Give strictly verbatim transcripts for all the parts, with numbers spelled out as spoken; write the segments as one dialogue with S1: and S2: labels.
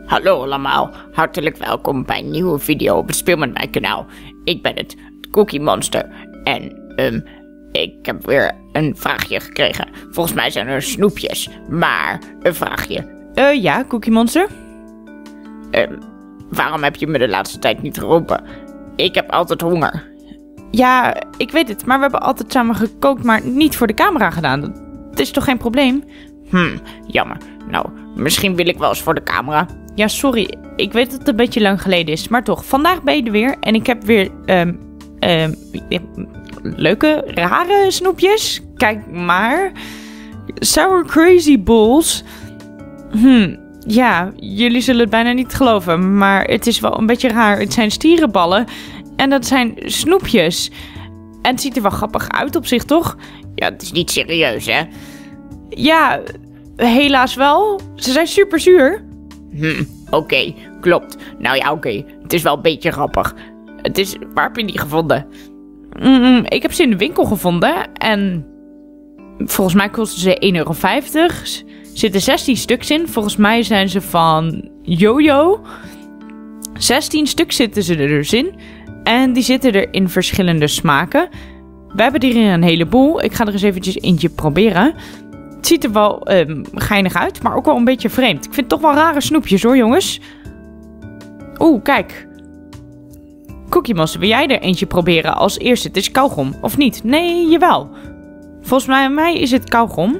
S1: Hallo allemaal, hartelijk welkom bij een nieuwe video op het Speel met mij kanaal. Ik ben het Cookie Monster en um, ik heb weer een vraagje gekregen. Volgens mij zijn er snoepjes, maar een vraagje.
S2: Eh, uh, ja, Cookie Monster?
S1: Um, waarom heb je me de laatste tijd niet geroepen? Ik heb altijd honger.
S2: Ja, ik weet het, maar we hebben altijd samen gekookt, maar niet voor de camera gedaan. Dat is toch geen probleem?
S1: Hm, jammer. Nou, misschien wil ik wel eens voor de camera.
S2: Ja, sorry. Ik weet dat het een beetje lang geleden is. Maar toch, vandaag ben je er weer. En ik heb weer um, um, leuke, rare snoepjes. Kijk maar. Sour Crazy Balls. Hm, ja, jullie zullen het bijna niet geloven. Maar het is wel een beetje raar. Het zijn stierenballen. En dat zijn snoepjes. En het ziet er wel grappig uit op zich, toch?
S1: Ja, het is niet serieus, hè?
S2: Ja, helaas wel. Ze zijn super zuur.
S1: Hm, oké, okay, klopt. Nou ja, oké. Okay. Het is wel een beetje grappig. Het is... Waar heb je die gevonden?
S2: Mm, ik heb ze in de winkel gevonden. En volgens mij kosten ze één euro vijftig. Er zitten zestien stuks in. Volgens mij zijn ze van Jojo. zestien stuks zitten ze er dus in. En die zitten er in verschillende smaken. We hebben er een heleboel. Ik ga er eens eventjes eentje proberen. Het ziet er wel um, geinig uit, maar ook wel een beetje vreemd. Ik vind het toch wel rare snoepjes hoor, jongens. Oeh, kijk. Cookie Monster, wil jij er eentje proberen als eerste? Het is kauwgom, of niet? Nee, jawel. Volgens mij, mij is het kauwgom.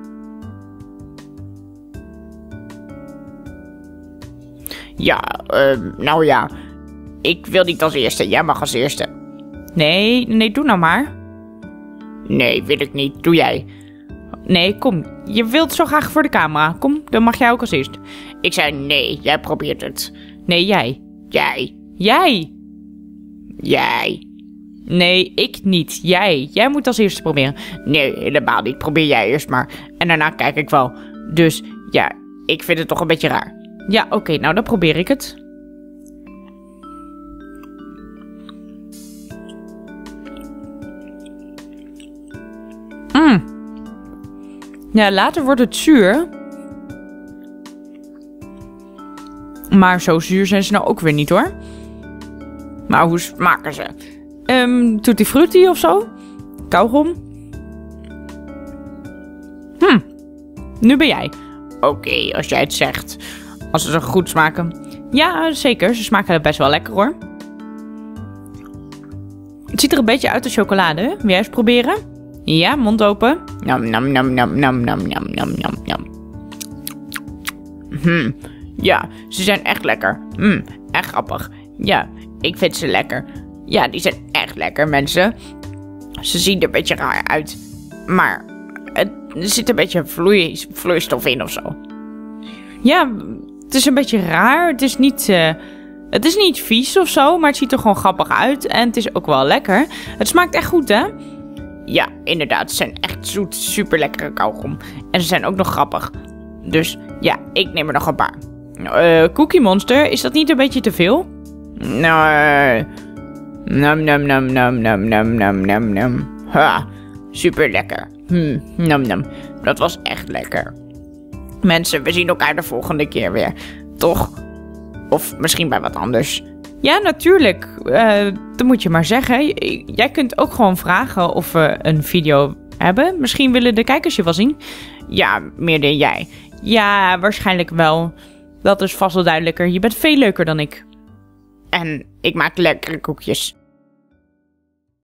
S1: Ja, uh, nou ja. Ik wil niet als eerste. Jij mag als eerste.
S2: Nee, nee, doe nou maar.
S1: Nee, wil ik niet. Doe jij.
S2: Nee, kom. Je wilt zo graag voor de camera. Kom, dan mag jij ook als eerst.
S1: Ik zei nee, jij probeert het.
S2: Nee, jij.
S1: Jij.
S2: Jij.
S1: Jij.
S2: Nee, ik niet. Jij. Jij moet als eerste proberen.
S1: Nee, helemaal niet. Probeer jij eerst maar. En daarna kijk ik wel. Dus ja, ik vind het toch een beetje raar.
S2: Ja, oké. Okay, nou, dan probeer ik het. Mmm. Ja, later wordt het zuur. Maar zo zuur zijn ze nou ook weer niet hoor.
S1: Maar hoe smaken ze?
S2: Um, Tutti Frutti of zo? Kauwgom? Hm, nu ben jij.
S1: Oké, okay, als jij het zegt. Als ze zo goed smaken.
S2: Ja, zeker. Ze smaken best wel lekker hoor. Het ziet er een beetje uit als chocolade. Wil jij eens proberen? Ja, mond open.
S1: Nam, nam, nam, nam, nam, nam, nam, nam, nam, nam. Hm, ja, ze zijn echt lekker. Hm, echt grappig. Ja, ik vind ze lekker. Ja, die zijn echt lekker, mensen. Ze zien er een beetje raar uit. Maar het, er zit een beetje vloei, vloeistof in of zo.
S2: Ja, het is een beetje raar. Het is niet... Uh... Het is niet vies of zo, maar het ziet er gewoon grappig uit. En het is ook wel lekker. Het smaakt echt goed, hè?
S1: Ja, inderdaad. Ze zijn echt zoet, super lekkere kauwgom. En ze zijn ook nog grappig. Dus ja, ik neem er nog een paar.
S2: Uh, Cookie Monster, is dat niet een beetje te veel?
S1: Nee. Nam, nam, nam, nam, nam, nam, nam, nam, nam. Ha, super lekker. Hm, nam, nam. Dat was echt lekker. Mensen, we zien elkaar de volgende keer weer. Toch? Of misschien bij wat anders.
S2: Ja, natuurlijk. Uh, dat moet je maar zeggen. Jij kunt ook gewoon vragen of we een video hebben. Misschien willen de kijkers je wel zien.
S1: Ja, meer dan jij.
S2: Ja, waarschijnlijk wel. Dat is vast wel duidelijker. Je bent veel leuker dan ik.
S1: En ik maak lekkere koekjes.